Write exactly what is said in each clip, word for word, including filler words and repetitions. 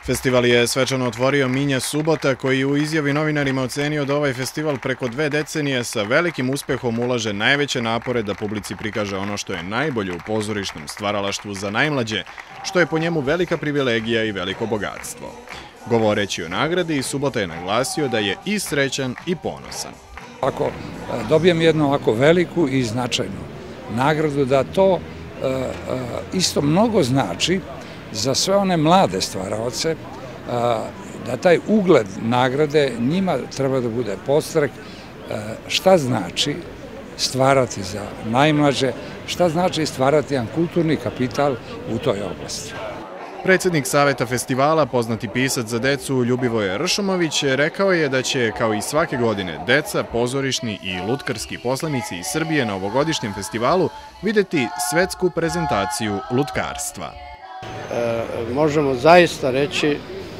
Festival je svečano otvorio Minja Subota, koji u izjavi novinarima ocenio da ovaj festival preko dve decenije sa velikim uspehom ulaže najveće napore da publici prikaže ono što je najbolje u pozorišnom stvaralaštvu za najmlađe, što je po njemu velika privilegija i veliko bogatstvo. Govoreći o nagradi, Subota je naglasio da je i srećan i ponosan. Ako dobijem jednu ovako veliku i značajnu nagradu, da to isto mnogo znači za sve one mlade stvaraoce, da taj ugled nagrade njima treba da bude podstrek šta znači stvarati za najmlađe, šta znači stvarati jedan kulturni kapital u toj oblasti. Predsjednik Saveta festivala, poznati pisac za decu Ljubivoje Ršumović, rekao je da će, kao i svake godine, deca, pozorišni i lutkarski poslanici iz Srbije na ovogodišnjem festivalu videti svetsku prezentaciju lutkarstva. Možemo zaista reći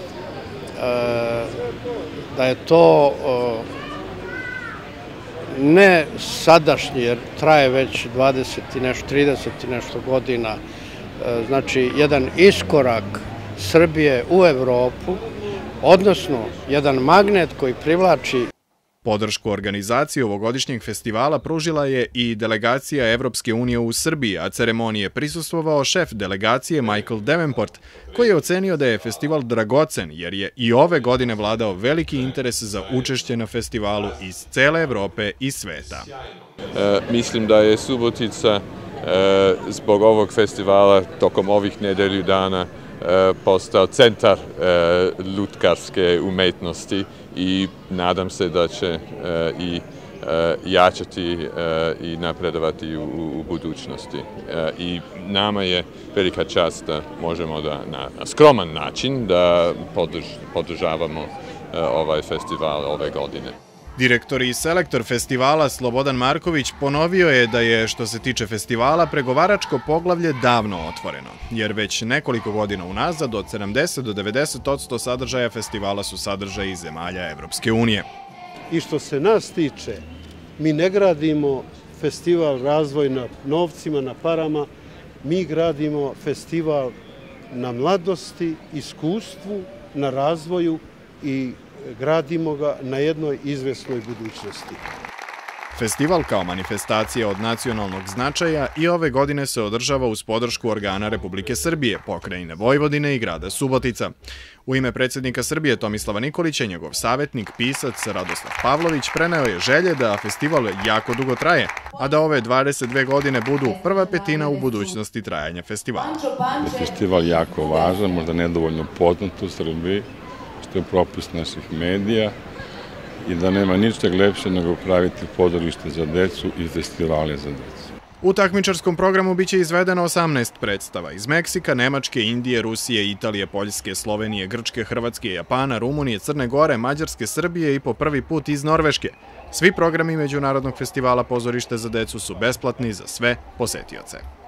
da je to ne sadašnji, jer traje već dvadeset i nešto, trideset i nešto godina, znači jedan iskorak Srbije u Evropu, odnosno jedan magnet koji privlači. Podršku organizaciji ovogodišnjeg festivala pružila je i delegacija Evropske unije u Srbiji, a ceremonije prisustvovao šef delegacije Michael Davenport, koji je ocenio da je festival dragocen, jer je i ove godine vladao veliki interes za učešće na festivalu iz cele Evrope i sveta. Mislim da je Subotica zbog ovog festivala tokom ovih nedelju dana postao centar lutkarske umetnosti i nadam se da će i jačati i napredovati u budućnosti. I nama je velika čast da možemo da na skroman način da podržavamo ovaj festival ove godine. Direktor i selektor festivala Slobodan Marković ponovio je da je, što se tiče festivala, pregovaračko poglavlje davno otvoreno, jer već nekoliko godina unazad od sedamdeset do devedeset posto sadržaja festivala su sadržaji zemalja Evropske unije. I što se nas tiče, mi ne gradimo festival razvoj na novcima, na parama, mi gradimo festival na mladosti, iskustvu, na razvoju i gradimo ga na jednoj izvesnoj budućnosti. Festival kao manifestacija od nacionalnog značaja i ove godine se održava uz podršku organa Republike Srbije, Pokrajine Vojvodine i grada Subotica. U ime predsjednika Srbije Tomislava Nikolića, njegov savjetnik, pisac Radoslav Pavlović preneo je želje da festival jako dugo traje, a da ove dvadeset dve godine budu prva petina u budućnosti trajanja festivala. Festival je jako važan, možda nedovoljno poznat u Srbiji, što je propust naših medija i da nema ničeg lepše nego praviti pozorište za decu i festivale za decu. U takmičarskom programu biće izvedeno osamnaest predstava iz Meksika, Nemačke, Indije, Rusije, Italije, Poljske, Slovenije, Grčke, Hrvatske, Japana, Rumunije, Crne Gore, Mađarske, Srbije i po prvi put iz Norveške. Svi programi Međunarodnog festivala Pozorište za decu su besplatni za sve posetioce.